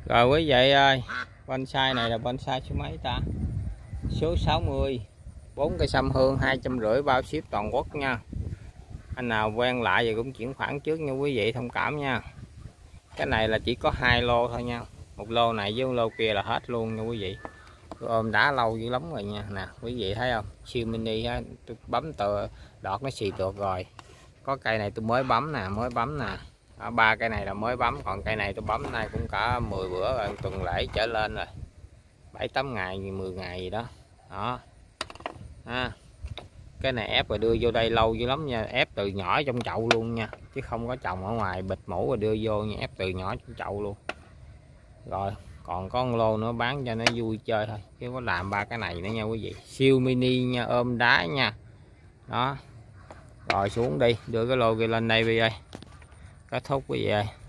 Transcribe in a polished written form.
Rồi quý vị ơi, bonsai này là bonsai số mấy ta? Số 60. 4 cây sâm hương 250 bao ship toàn quốc nha. Anh nào quen lại thì cũng chuyển khoản trước nha quý vị, thông cảm nha. Cái này là chỉ có 2 lô thôi nha. Một lô này với một lô kia là hết luôn nha quý vị. Tôi ôm đá lâu dữ lắm rồi nha. Nè quý vị thấy không? Siêu mini á, tôi bấm tờ đọt nó xì tuột rồi. Có cây này tôi mới bấm nè, mới bấm nè. Ba cây này là mới bấm, còn cây này tôi bấm nay cũng cả 10 bữa rồi, tuần lễ trở lên rồi, 7-8 ngày 10 ngày gì đó. Đó cái này ép rồi đưa vô đây lâu dữ lắm nha, ép từ nhỏ trong chậu luôn nha, chứ không có trồng ở ngoài bịch mũ rồi đưa vô nha, ép từ nhỏ trong chậu luôn. Rồi còn có một lô nữa bán cho nó vui chơi thôi, chứ có làm ba cái này nữa nha quý vị. Siêu mini nha, ôm đá nha. Đó rồi xuống đi, đưa cái lô kia lên đây bây giờ. Kết thúc quý vị ơi.